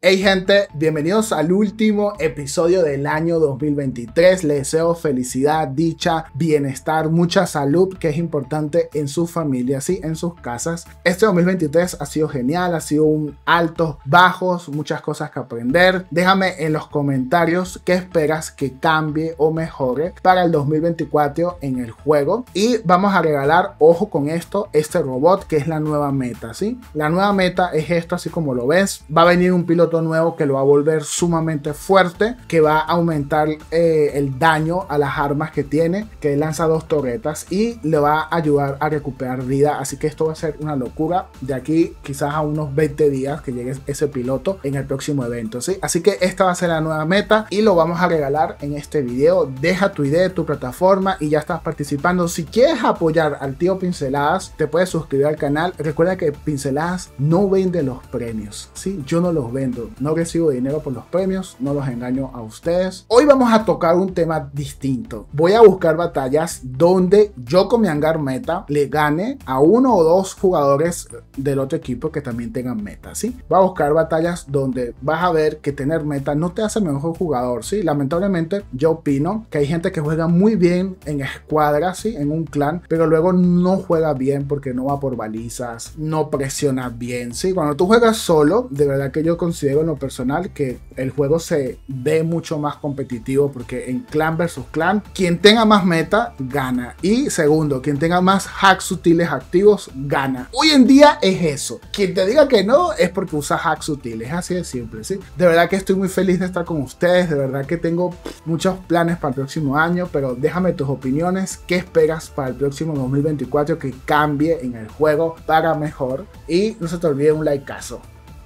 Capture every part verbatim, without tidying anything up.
Hey gente, bienvenidos al último episodio del año dos mil veintitrés. Les deseo felicidad, dicha, bienestar, mucha salud, que es importante en sus familias y en sus casas. Este dos mil veintitrés ha sido genial, ha sido un altos, bajos, muchas cosas que aprender. Déjame en los comentarios qué esperas que cambie o mejore para el dos mil veinticuatro en el juego. Y vamos a regalar, ojo con esto, este robot que es la nueva meta, ¿sí? La nueva meta es esto, así como lo ves. Va a venir un piloto nuevo que lo va a volver sumamente fuerte, que va a aumentar eh, el daño a las armas que tiene, que lanza dos torretas y le va a ayudar a recuperar vida. Así que esto va a ser una locura de aquí quizás a unos veinte días que llegue ese piloto en el próximo evento, ¿sí? Así que esta va a ser la nueva meta y lo vamos a regalar en este video. Deja tu idea de tu plataforma y ya estás participando. Si quieres apoyar al tío Pinceladas, te puedes suscribir al canal. Recuerda que Pinceladas no vende los premios, ¿sí? Yo no los vendo. No recibo dinero por los premios, no los engaño a ustedes. Hoy vamos a tocar un tema distinto. Voy a buscar batallas donde yo con mi hangar meta le gane a uno o dos jugadores del otro equipo que también tengan meta, ¿sí? Voy a buscar batallas donde vas a ver que tener meta no te hace mejor jugador, ¿sí? Lamentablemente yo opino que hay gente que juega muy bien en escuadra, ¿sí? En un clan, pero luego no juega bien porque no va por balizas, no presiona bien, ¿sí? Cuando tú juegas solo, de verdad que yo considero en lo personal que el juego se ve mucho más competitivo, porque en clan versus clan quien tenga más meta gana, y segundo, quien tenga más hacks sutiles activos gana. Hoy en día es eso. Quien te diga que no es porque usa hacks sutiles, es así de simple, ¿sí? De verdad que estoy muy feliz de estar con ustedes, de verdad que tengo muchos planes para el próximo año, pero déjame tus opiniones, qué esperas para el próximo dos mil veinticuatro que cambie en el juego para mejor, y no se te olvide un likeazo.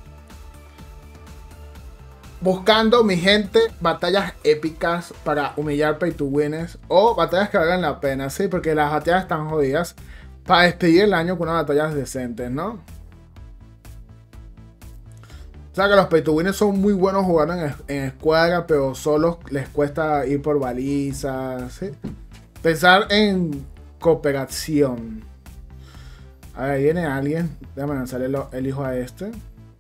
Buscando, mi gente, batallas épicas para humillar pay to winners o batallas que valgan la pena, ¿sí? Porque las batallas están jodidas. Para despedir el año con unas batallas decentes, ¿no? O sea que los pay to winners son muy buenos jugando en, en escuadra, pero solo les cuesta ir por balizas, ¿sí? Pensar en cooperación. A ver, viene alguien. Déjame lanzarle el, el hijo a este.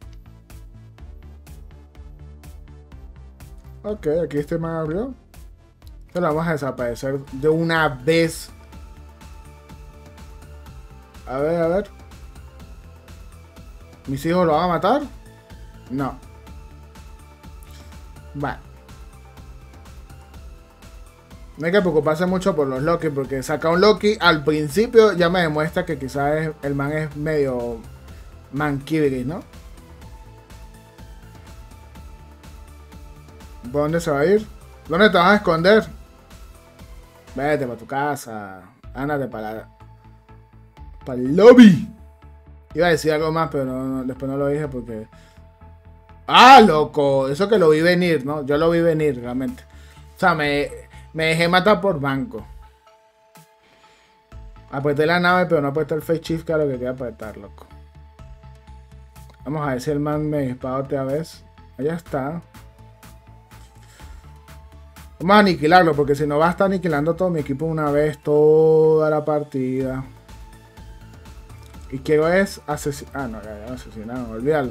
Ok, aquí este man abrió. Se lo vamos a desaparecer de una vez. A ver, a ver. ¿Mis hijos lo van a matar? No. Vale. No hay que preocuparse mucho por los Loki, porque saca un Loki al principio ya me demuestra que quizás el man es medio manquibris, ¿no? ¿Por dónde se va a ir? ¿Dónde te vas a esconder? Vete para tu casa. Ándate para, para el lobby. Iba a decir algo más, pero no, no, después no lo dije porque... ¡Ah, loco! Eso que lo vi venir, ¿no? Yo lo vi venir, realmente. O sea, me, me dejé matar por banco. Apreté la nave, pero no apreté el face shift, que era lo que quería apretar, loco. Vamos a ver si el man me dispara otra vez. Allá está. Vamos a aniquilarlo, porque si no va a estar aniquilando todo mi equipo una vez, toda la partida. Y quiero es asesinar. Ah, no, ya, ya asesinaron, olvídalo.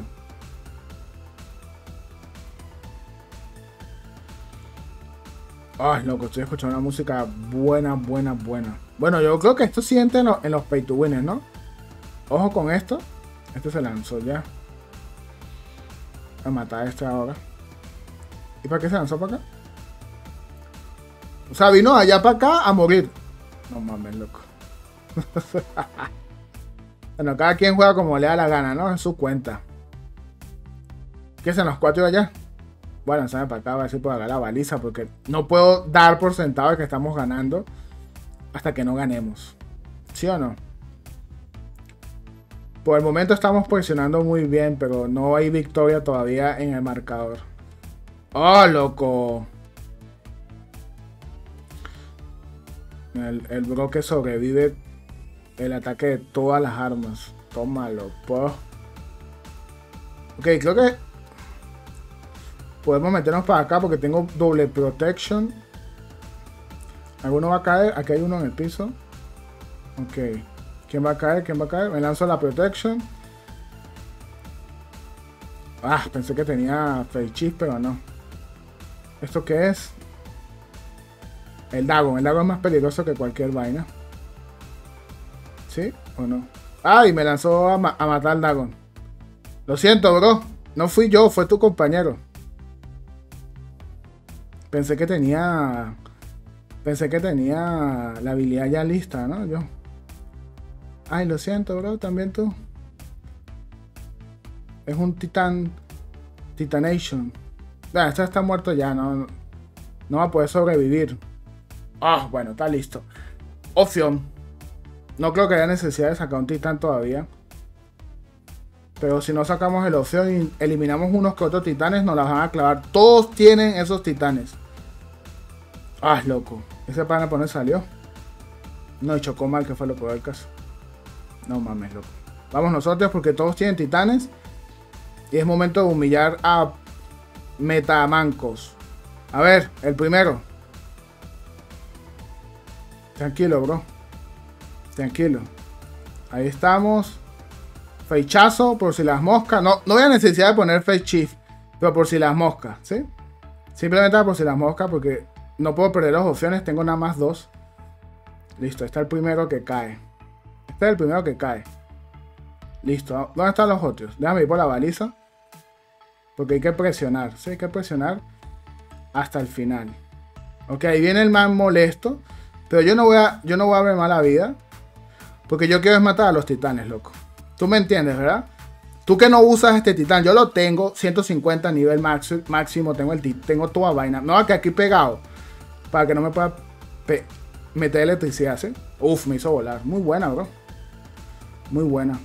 Ay, loco, estoy escuchando una música buena, buena, buena. Bueno, yo creo que esto siente en, lo, en los pay to winners, ¿no? Ojo con esto. Este se lanzó ya. Voy a matar a este ahora. ¿Y para qué se lanzó para acá? O sea, vino allá para acá a morir. No mames, loco. Bueno, cada quien juega como le da la gana, ¿no? En su cuenta. ¿Qué son los cuatro de allá? Voy a lanzarme para acá a ver si puedo agarrar la baliza, porque no puedo dar por sentado que estamos ganando hasta que no ganemos. ¿Sí o no? Por el momento estamos posicionando muy bien, pero no hay victoria todavía en el marcador. ¡Oh, loco! El, el bro que sobrevive el ataque de todas las armas. Tómalo, po. Ok, creo que podemos meternos para acá porque tengo doble protection. ¿Alguno va a caer? Aquí hay uno en el piso. Ok. ¿Quién va a caer? ¿Quién va a caer? Me lanzo la protection. Ah, pensé que tenía Fake Chief, pero no. ¿Esto qué es? El Dagon. El Dagon es más peligroso que cualquier vaina. ¿Sí o no? ¡Ay! Me lanzó a, ma a matar al Dagon. Lo siento, bro. No fui yo, fue tu compañero. Pensé que tenía... Pensé que tenía la habilidad ya lista, ¿no? Yo. Ay, lo siento, bro. También tú. Es un titán... Titanation. Ah, este está muerto ya, no... No va a poder sobrevivir. Ah, bueno, está listo. Opción. No creo que haya necesidad de sacar un titán todavía. Pero si no sacamos el opción y eliminamos unos que otros titanes, nos las van a clavar. Todos tienen esos titanes. Ah, loco. Ese pana poner salió. No, y chocó mal, que fue lo peor del caso. No mames, loco. Vamos nosotros porque todos tienen titanes. Y es momento de humillar a metamancos. A ver, el primero. Tranquilo, bro. Tranquilo. Ahí estamos. Fechazo por si las moscas. No, no había necesidad de poner Face Chief. Pero por si las moscas, ¿sí? Simplemente por si las moscas porque no puedo perder las opciones. Tengo nada más dos. Listo, está el primero que cae. Este es el primero que cae. Listo. ¿Dónde están los otros? Déjame ir por la baliza. Porque hay que presionar. Sí, hay que presionar hasta el final. Ok, ahí viene el man molesto. Pero yo no voy a, yo no voy a ver mala vida. Porque yo quiero es matar a los titanes, loco. Tú me entiendes, ¿verdad? Tú que no usas este titán. Yo lo tengo. ciento cincuenta nivel máximo. Tengo el tengo toda vaina. No, que aquí pegado. Para que no me pueda meter electricidad, ¿sí? Uf, me hizo volar. Muy buena, bro. Muy buena.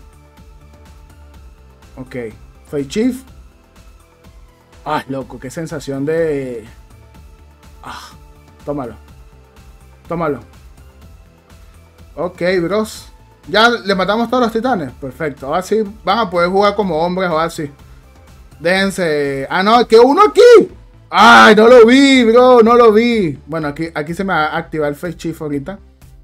Ok. Face Chief. Ah, loco. Qué sensación de... Ah, tómalo. Tómalo. Ok, bros. Ya le matamos todos los titanes. Perfecto. Ahora sí van a poder jugar como hombres. Ahora sí. Déjense. Ah, no, que uno aquí. Ay, no lo vi, bro. No lo vi. Bueno, aquí, aquí se me va a activar el Face Chief ahorita.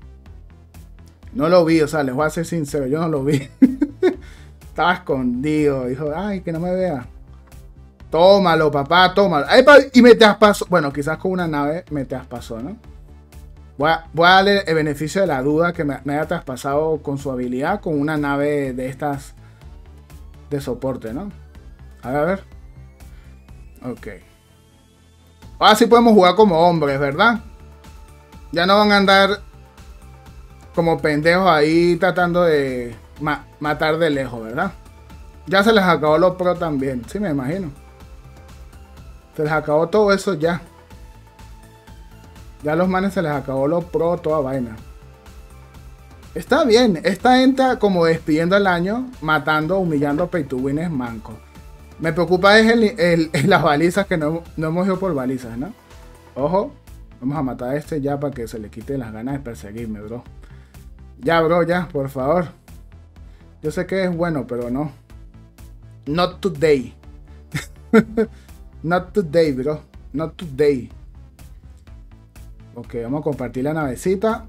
No lo vi, o sea, les voy a ser sincero. Yo no lo vi. Estaba escondido. Dijo, ay, que no me vea. Tómalo, papá, tómalo. Ay, y me te has pasado. Bueno, quizás con una nave me te has pasado, ¿no? Voy a, voy a darle el beneficio de la duda que me, me haya traspasado con su habilidad con una nave de estas de soporte, ¿no? A ver, a ver. Ok. Ahora sí podemos jugar como hombres, ¿verdad? Ya no van a andar como pendejos ahí tratando de ma matar de lejos, ¿verdad? Ya se les acabó los pro también, sí me imagino. Se les acabó todo eso ya. Ya a los manes se les acabó los pro, toda vaina. Está bien. Esta entra como despidiendo el año, matando, humillando pay to win manco. Me preocupa es el, el, el, las balizas que no, no hemos ido por balizas, ¿no? Ojo. Vamos a matar a este ya para que se le quite las ganas de perseguirme, bro. Ya, bro, ya, por favor. Yo sé que es bueno, pero no. Not today. Not today, bro. Not today. Ok, vamos a compartir la navecita.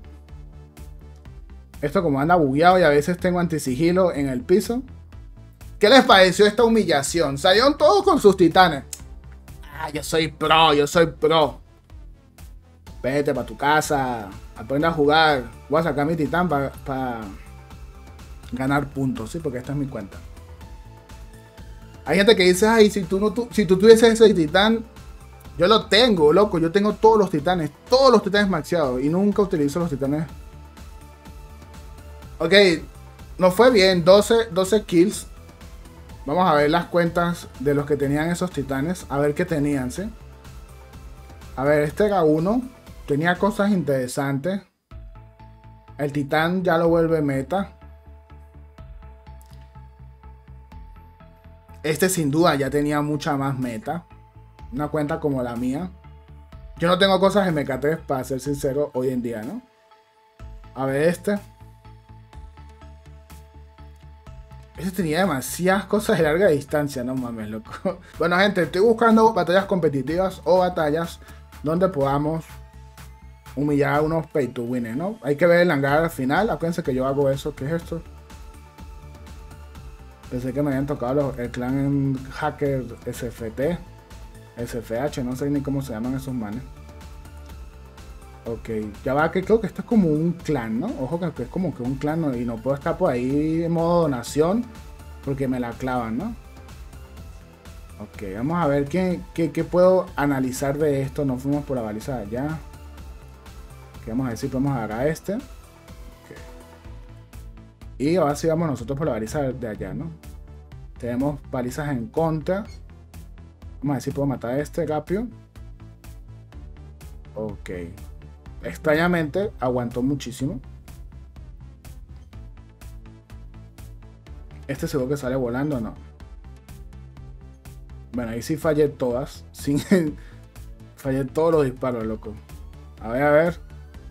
Esto como anda bugueado y a veces tengo antisigilo en el piso. ¿Qué les pareció esta humillación? Salieron todos con sus titanes. Ah, yo soy pro, yo soy pro. Vete para tu casa. Aprende a jugar. Voy a sacar mi titán para pa ganar puntos, ¿sí? Porque esta es mi cuenta. Hay gente que dice, ay, si tú, no, tú, si tú tuvieses ese titán... Yo lo tengo, loco. Yo tengo todos los titanes. Todos los titanes maxeados. Y nunca utilizo los titanes. Ok. Nos fue bien. doce, doce kills. Vamos a ver las cuentas de los que tenían esos titanes. A ver qué tenían, ¿sí? A ver, este era uno. Tenía cosas interesantes. El titán ya lo vuelve meta. Este sin duda ya tenía mucha más meta. Una cuenta como la mía. Yo no tengo cosas M K tres para ser sincero hoy en día, ¿no? A ver este. Este tenía demasiadas cosas de larga distancia, no mames, loco. Bueno, gente, estoy buscando batallas competitivas o batallas donde podamos humillar a unos pay to win, ¿no? Hay que ver el hangar al final. Acuérdense que yo hago eso. ¿Qué es esto? Pensé que me habían tocado los, el clan hacker S F T, S F H, no sé ni cómo se llaman esos manes. Ok, ya va, que creo que esto es como un clan, ¿no? Ojo que es como que un clan, ¿no? Y no puedo estar por ahí en modo donación porque me la clavan, ¿no? Ok, vamos a ver qué, qué, qué puedo analizar de esto. No fuimos por la baliza de allá. Okay, vamos a ver si podemos agarrar a este. Okay. Y ahora sí vamos nosotros por la baliza de allá, ¿no? Tenemos balizas en contra. Vamos a ver si puedo matar a este rápido. Ok. Extrañamente aguantó muchísimo. Este seguro que sale volando o no. Bueno, ahí sí fallé todas. Sin... fallé todos los disparos, loco. A ver, a ver.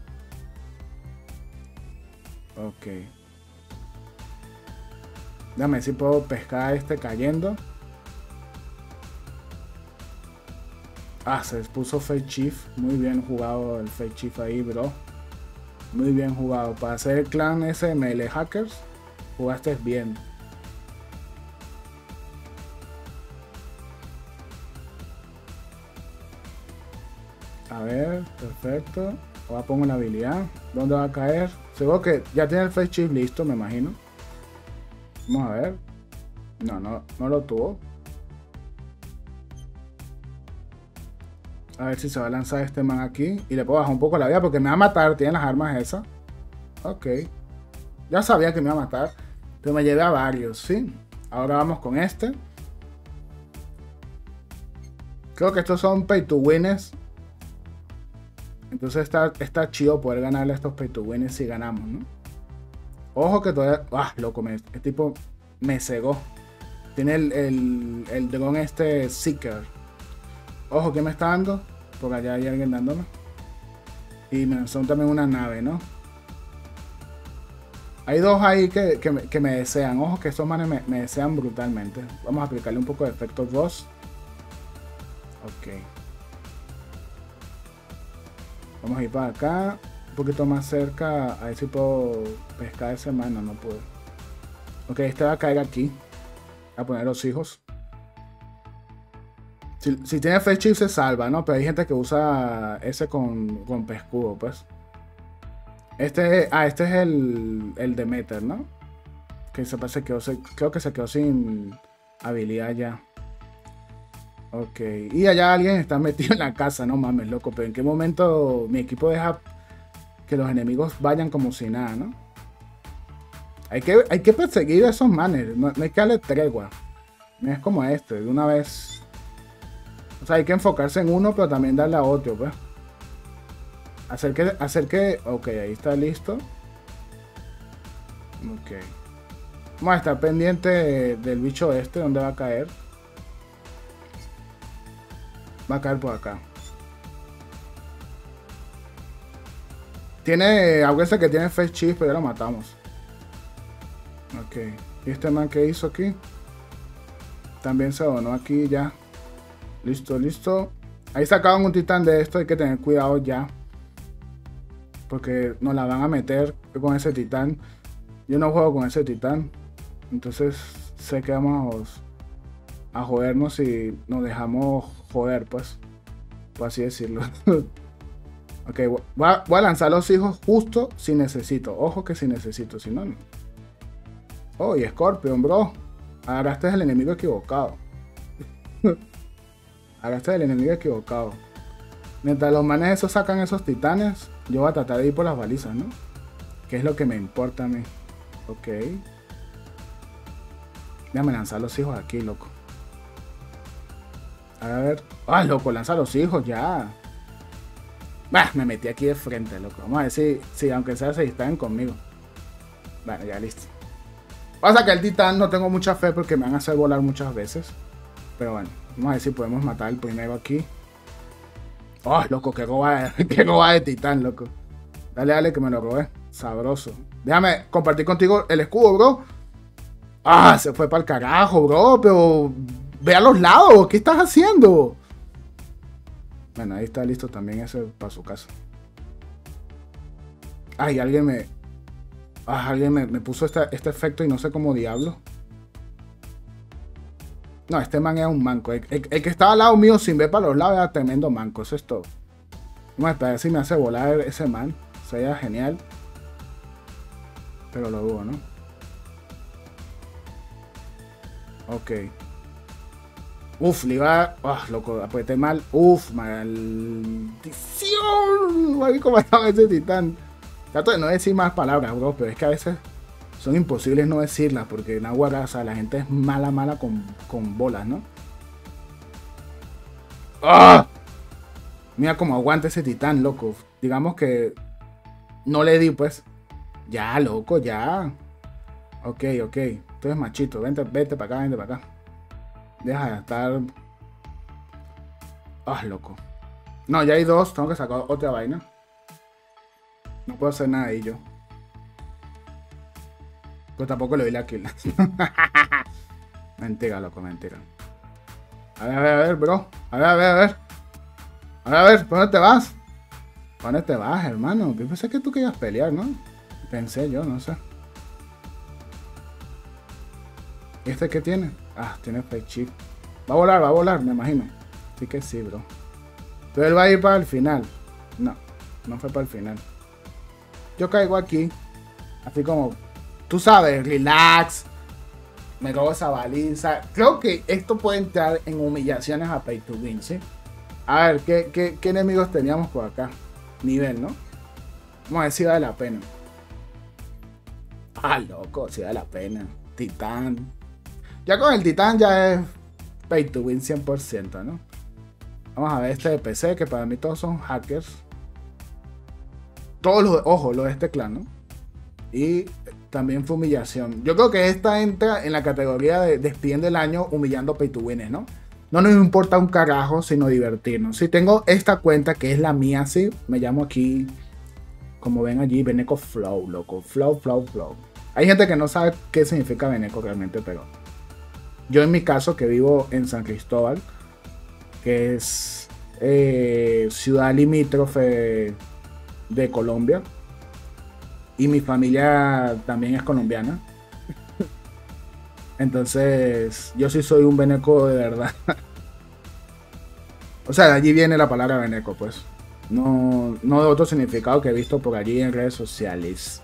Ok. Déjame ver si puedo pescar a este cayendo. Ah, se puso Fake Chief. Muy bien jugado el Fake Chief ahí, bro. Muy bien jugado. Para hacer el clan S M L Hackers, jugaste bien. A ver, perfecto. Ahora pongo la habilidad. ¿Dónde va a caer? Seguro que ya tiene el Fake Chief listo, me imagino. Vamos a ver. No, no, no lo tuvo. A ver si se va a lanzar este man aquí. Y le puedo bajar un poco la vida porque me va a matar. Tiene las armas esas. Ok. Ya sabía que me iba a matar. Pero me llevé a varios, ¿sí? Ahora vamos con este. Creo que estos son pay to winners. Entonces está, está chido poder ganarle a estos pay to winners si ganamos, ¿no? Ojo que todavía... ¡Ah, loco! Me, este tipo me cegó. Tiene el, el, el drone este Seeker. Ojo, ¿qué me está dando? Por allá hay alguien dándome. Y me son también una nave, ¿no? Hay dos ahí que, que, me, que me desean. Ojo que estos manes me, me desean brutalmente. Vamos a aplicarle un poco de efecto Ross. Ok. Vamos a ir para acá. Un poquito más cerca. A ver si puedo pescar ese man. No, no puedo. Ok, este va a caer aquí. A poner los hijos. Si, si tiene Fake Chief se salva, ¿no? Pero hay gente que usa ese con, con pescudo, pues. Este, ah, este es el, el Demeter, ¿no? Que se parece que se, creo que se quedó sin habilidad ya. Ok. Y allá alguien está metido en la casa, no mames, loco. Pero en qué momento mi equipo deja que los enemigos vayan como si nada, ¿no? Hay que, hay que perseguir a esos manes. No, no hay que darle tregua. No es como este, de una vez. O sea, hay que enfocarse en uno, pero también darle a otro, pues. Hacer que, hacer que... Ok, ahí está listo. Ok. Vamos a estar pendiente del bicho este, donde va a caer. Va a caer por acá. Tiene... Acuérdense que tiene Fake Chief, pero ya lo matamos. Ok. ¿Y este man que hizo aquí? También se donó aquí ya. Listo, listo. Ahí sacaban un titán de esto. Hay que tener cuidado ya. Porque nos la van a meter con ese titán. Yo no juego con ese titán. Entonces sé que vamos a jodernos si nos dejamos joder, pues. Por así decirlo. Ok, voy a, voy a lanzar los hijos justo si necesito. Ojo que si necesito, si no, no. Oh, y Scorpion, bro. Agarraste el enemigo equivocado. Agarraste el enemigo equivocado. Mientras los manes esos sacan esos titanes, yo voy a tratar de ir por las balizas, ¿no? Que es lo que me importa a mí. Ok. Déjame lanzar los hijos aquí, loco. A ver. ¡Ah, loco! Lanza los hijos ya. Bah, me metí aquí de frente, loco. Vamos a ver si, si aunque sea, se distraen conmigo. Bueno, ya listo. Pasa que el titán no tengo mucha fe porque me van a hacer volar muchas veces. Pero bueno, vamos a ver si podemos matar el primero aquí. Oh, loco, que roba, que roba de titán, loco. Dale, dale, que me lo robé. Sabroso. Déjame compartir contigo el escudo, bro. Ah, se fue para el carajo, bro. Pero ve a los lados. ¿Qué estás haciendo? Bueno, ahí está listo también ese para su casa. Ay, alguien me... Ah, alguien me, me puso este, este efecto y no sé cómo diablo. No, este man era un manco. El, el- el que estaba al lado mío sin ver para los lados era tremendo manco. Eso es todo. Vamos a esperar si me hace volar ese man. Sería genial. Pero lo dudo, ¿no? Ok. Uf, le iba... Ah, loco, apreté mal. Uf, maldición. Marico, mataba a ese titán. Trato de no decir más palabras, bro, pero es que a veces son imposibles no decirlas, porque en agua, o sea, la gente es mala, mala con, con bolas, ¿no? ¡Ah! Mira cómo aguanta ese titán, loco. Digamos que no le di, pues. Ya, loco, ya. Ok, ok. Entonces, machito, vente, vete para acá, vente para acá. Deja de estar... Ah, loco. No, ya hay dos, tengo que sacar otra vaina. No puedo hacer nada de ello. Pero tampoco le doy la kill. Mentira, loco, mentira. A ver, a ver, a ver, bro. A ver, a ver, a ver. A ver, a ver, ¿por dónde te vas? ¿Por dónde te vas, hermano? Yo pensé que tú querías pelear, ¿no? Pensé yo, no sé. ¿Y este qué tiene? Ah, tiene fake chip. Va a volar, va a volar, me imagino. Sí que sí, bro. Pero él va a ir para el final. No, no fue para el final. Yo caigo aquí. Así como, tú sabes, relax. Me robo esa baliza. Creo que esto puede entrar en humillaciones a Pay to Win, ¿sí? A ver, ¿qué, qué, qué enemigos teníamos por acá? Nivel, ¿no? Vamos a ver si vale la pena. Ah, loco, si vale la pena. Titán. Ya con el titán ya es Pay to Win cien por ciento, ¿no? Vamos a ver este de P C, que para mí todos son hackers. Todos los, ojo, los de este clan, ¿no? Y también fue humillación. Yo creo que esta entra en la categoría de despiden del año humillando Pay to Win, ¿no? No nos importa un carajo, sino divertirnos. Si tengo esta cuenta que es la mía, sí, me llamo aquí, como ven allí, Beneco Flow, loco. Flow, flow, flow. Hay gente que no sabe qué significa Beneco realmente, pero yo en mi caso, que vivo en San Cristóbal, que es eh, ciudad limítrofe de Colombia, y mi familia también es colombiana. Entonces, yo sí soy un beneco de verdad. O sea, de allí viene la palabra beneco, pues. No, no de otro significado que he visto por allí en redes sociales.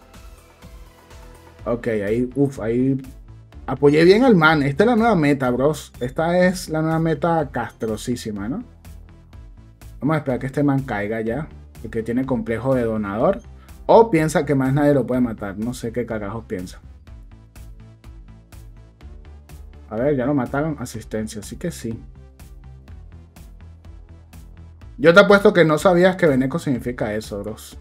Ok, ahí, uff, ahí apoyé bien al man. Esta es la nueva meta, bros. Esta es la nueva meta castrosísima, ¿no? Vamos a esperar que este man caiga ya, porque tiene complejo de donador. O piensa que más nadie lo puede matar. No sé qué carajos piensa. A ver, ya lo mataron. Asistencia, así que sí. Yo te apuesto que no sabías que Beneco significa eso, bros.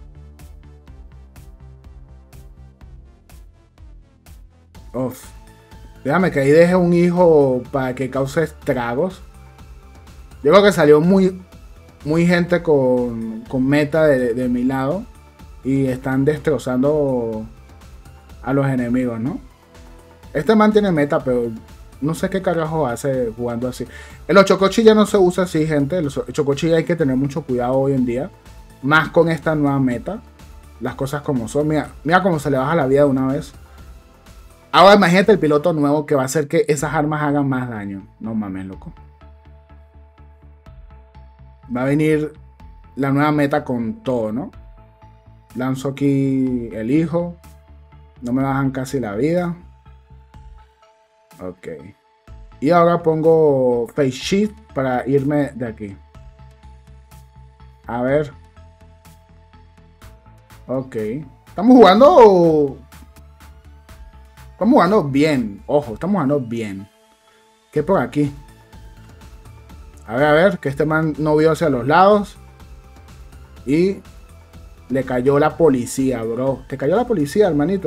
Uf. Déjame que ahí deje un hijo para que cause estragos. Yo creo que salió muy, muy gente con, con meta de, de mi lado. Y están destrozando a los enemigos, ¿no? Este man tiene meta, pero no sé qué carajo hace jugando así. El ochocochi ya no se usa así, gente. El ochocochi hay que tener mucho cuidado hoy en día. Más con esta nueva meta. Las cosas como son. Mira, mira cómo se le baja la vida de una vez. Ahora imagínate el piloto nuevo que va a hacer que esas armas hagan más daño. No mames, loco. Va a venir la nueva meta con todo, ¿no? Lanzo aquí el hijo. No me bajan casi la vida. Ok. Y ahora pongo Face Shift para irme de aquí. A ver. Ok. Estamos jugando... Estamos jugando bien. Ojo, estamos jugando bien. ¿Qué por aquí? A ver, a ver. Que este man no vio hacia los lados. Y... le cayó la policía, bro. Te cayó la policía, hermanito.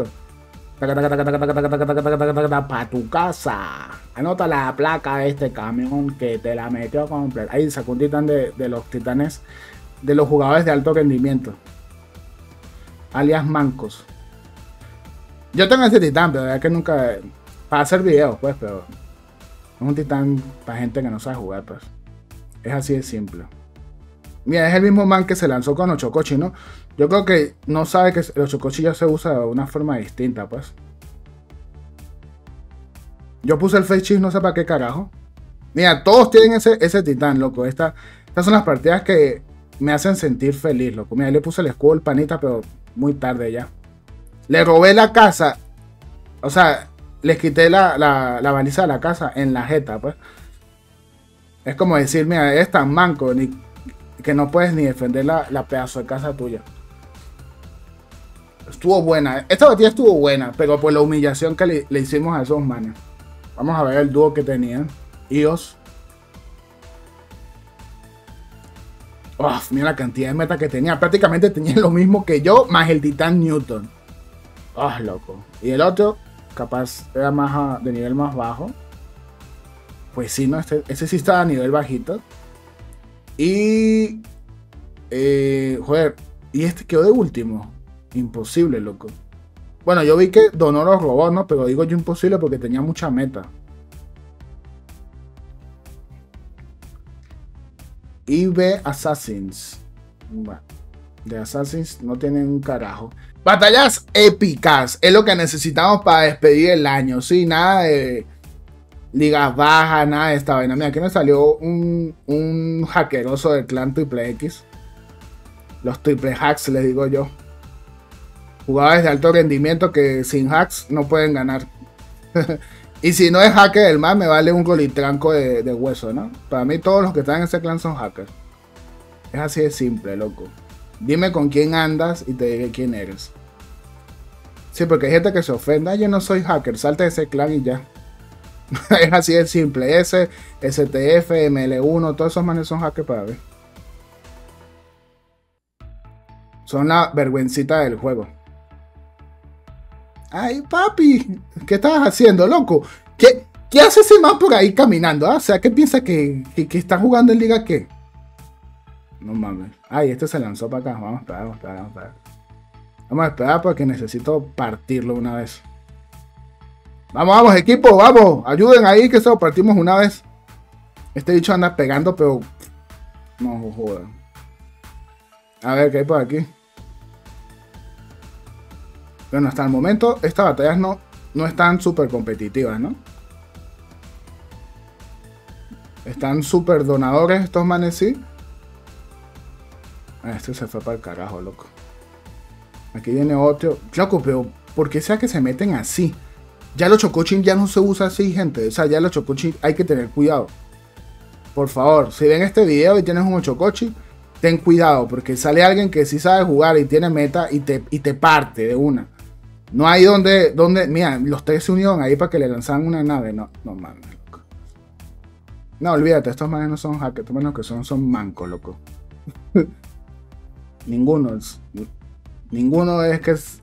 Para tu casa. Anota la placa de este camión que te la metió completa. Ahí sacó un titán de, de los titanes. De los jugadores de alto rendimiento. Alias mancos. Yo tengo ese titán, pero es que nunca... Para hacer videos, pues, pero... Es un titán para gente que no sabe jugar, pues. Es así de simple. Mira, es el mismo man que se lanzó con Ochocochi, ¿no? Yo creo que no sabe que el Ochocochi ya se usa de una forma distinta, pues. Yo puse el face cheese, no sé para qué carajo. Mira, todos tienen ese, ese titán, loco. Esta, estas son las partidas que me hacen sentir feliz, loco. Mira, le puse el escudo al panita, pero muy tarde ya. Le robé la casa. O sea, les quité la, la, la baliza de la casa en la jeta, pues. Es como decir, mira, eres tan manco ni, que no puedes ni defender la, la pedazo de casa tuya. Estuvo buena. Esta batalla estuvo buena, pero por la humillación que le, le hicimos a esos manes. Vamos a ver el dúo que tenían. Ios. Oh, mira la cantidad de meta que tenía. Prácticamente tenía lo mismo que yo, más el titán Newton. Oh, loco. Y el otro, capaz era más a, de nivel más bajo. Pues sí, no, este, ese sí estaba a nivel bajito. Y... Eh, joder, y este quedó de último. Imposible, loco. Bueno, yo vi que donó los robots, ¿no? Pero digo yo imposible porque tenía mucha meta. I B Assassins. Bueno, de Assassins no tienen un carajo. Batallas épicas. Es lo que necesitamos para despedir el año. Sí, nada de ligas bajas, nada de esta vaina. Mira, aquí me salió un, un hackeroso del clan Triple X. Los triple hacks, les digo yo. Jugadores de alto rendimiento que sin hacks no pueden ganar. Y si no es hacker el man, me vale un golitranco de, de hueso, ¿no? Para mí todos los que están en ese clan son hackers. Es así de simple, loco. Dime con quién andas y te diré quién eres. Sí, porque hay gente que se ofenda. Yo no soy hacker, salte de ese clan y ya. Es así de simple. Ese, S T F, M L uno, todos esos manes son hackers para ver. Son la vergüencita del juego. Ay, papi, ¿qué estabas haciendo, loco? ¿Qué, qué hace ese man por ahí caminando? ¿Ah? O sea, ¿qué piensa que, que, que está jugando en liga qué? No mames. Ay, este se lanzó para acá. Vamos a esperar, vamos a esperar, vamos a esperar. Vamos a esperar porque necesito partirlo una vez. Vamos, vamos, equipo, vamos. Ayuden ahí que se lo partimos una vez. Este bicho anda pegando, pero... No, joder. A ver, ¿qué hay por aquí? Bueno, hasta el momento estas batallas no, no están súper competitivas, ¿no? Están súper donadores estos manes, sí. Este se fue para el carajo, loco. Aquí viene otro. Loco, pero ¿por qué sea que se meten así? Ya los chocochin ya no se usa así, gente. O sea, ya los chocochin hay que tener cuidado. Por favor, si ven este video y tienes un chocochin, ten cuidado, porque sale alguien que sí sabe jugar y tiene meta y te, y te parte de una. No hay donde, donde, mira, los tres se unieron ahí para que le lanzaran una nave. No, no mames, loco. No, olvídate, estos manes no son hackers, estos manes que son, son mancos, loco. Ninguno es, ninguno es que es,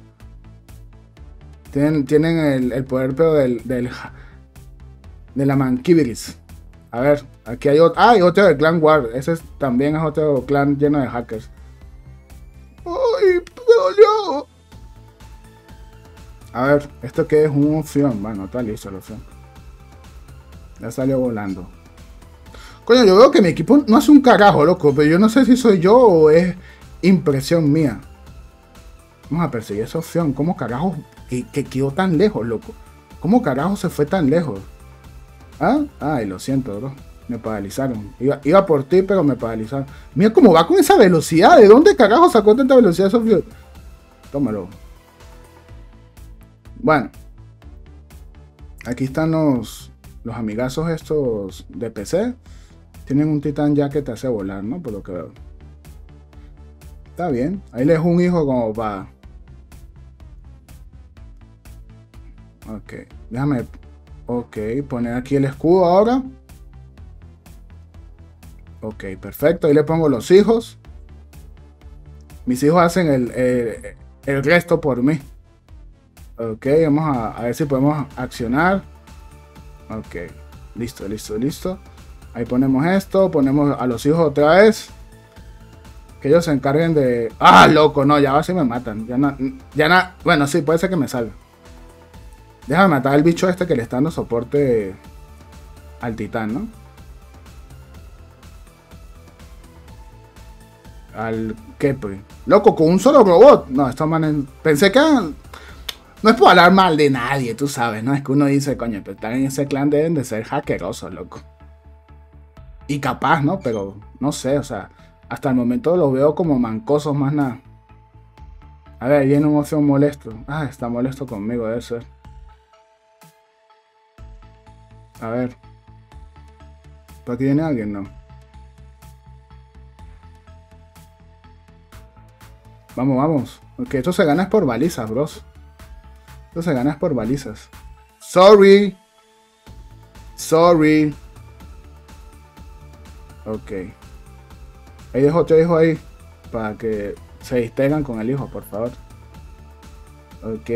tienen, tienen el, el poder, pero del, del de la manquibiris. A ver, aquí hay otro, ah, hay otro del clan War. Ese es, también es otro clan lleno de hackers. ¡Ay, me dolió! A ver, ¿esto qué es? Una opción. Bueno, está listo la opción. Ya salió volando. Coño, yo veo que mi equipo no hace un carajo, loco. Pero yo no sé si soy yo o es impresión mía. Vamos a perseguir esa opción. ¿Cómo carajo que, que quedó tan lejos, loco? ¿Cómo carajo se fue tan lejos? ¿Ah? Ay, lo siento, bro. Me paralizaron. Iba, iba por ti, pero me paralizaron. Mira cómo va con esa velocidad. ¿De dónde carajo sacó tanta velocidad esa opción? Tómalo. Bueno, aquí están los, los amigazos estos de P C. Tienen un titán ya que te hace volar, ¿no? Por lo que veo. Está bien. Ahí les dejo un hijo como para... Ok, déjame... Ok, poner aquí el escudo ahora. Ok, perfecto. Ahí le pongo los hijos. Mis hijos hacen el, el, el resto por mí. Ok, vamos a, a ver si podemos accionar. Ok, listo, listo, listo. Ahí ponemos esto, ponemos a los hijos otra vez. Que ellos se encarguen de... ¡Ah, loco! No, ya así me matan. Ya no, ya no... Bueno, sí, puede ser que me salga. Déjame matar al bicho este que le está dando soporte al titán, ¿no? Al Kepri. Loco, con un solo robot. No, estos manes... Pensé que... No es por hablar mal de nadie, tú sabes, ¿no? Es que uno dice, coño, pero estar en ese clan deben de ser hackerosos, loco. Y capaz, ¿no? Pero no sé, o sea, hasta el momento los veo como mancosos más nada. A ver, viene un ocio molesto. Ah, está molesto conmigo, debe ser. A ver. ¿Por aquí viene alguien? No. Vamos, vamos. Porque esto se gana es por balizas, bros. Esto se gana es por balizas. Sorry. Sorry. Ok. Ahí dejo otro hijo ahí. Para que se distraigan con el hijo, por favor. Ok.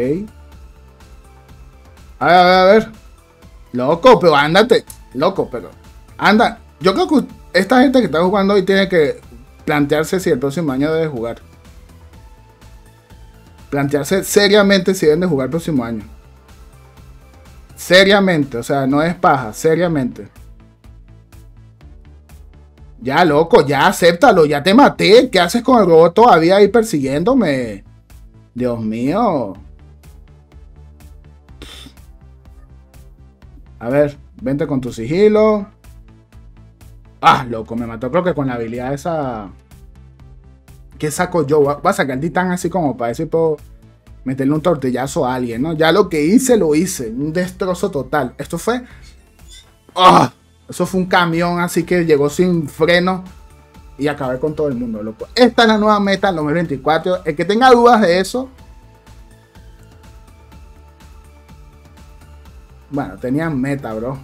A ver, a ver, a ver. Loco, pero ándate. Loco, pero. Anda. Yo creo que esta gente que está jugando hoy tiene que plantearse si el próximo año debe jugar. Plantearse seriamente si deben de jugar el próximo año. Seriamente, o sea, no es paja, seriamente. Ya, loco, ya acéptalo, ya te maté. ¿Qué haces con el robot todavía ahí persiguiéndome? Dios mío. A ver, vente con tu sigilo. Ah, loco, me mató creo que con la habilidad esa... ¿Qué saco yo? Voy a sacar el titán así como para decir puedo meterle un tortillazo a alguien, ¿no? Ya lo que hice, lo hice. Un destrozo total. Esto fue... ¡Oh! Eso fue un camión así que llegó sin freno y acabé con todo el mundo, loco. Esta es la nueva meta del dos mil veinticuatro. El que tenga dudas de eso... Bueno, tenían meta, bro.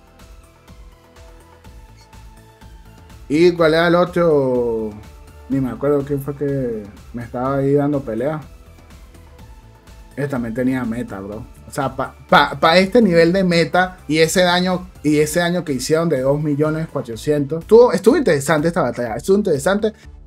¿Y cuál era el otro? Ni me acuerdo quién fue que me estaba ahí dando pelea. Él también tenía meta, bro. O sea, para pa, pa este nivel de meta y ese daño y ese daño que hicieron de dos millones cuatrocientos. Estuvo, estuvo interesante esta batalla. Estuvo interesante.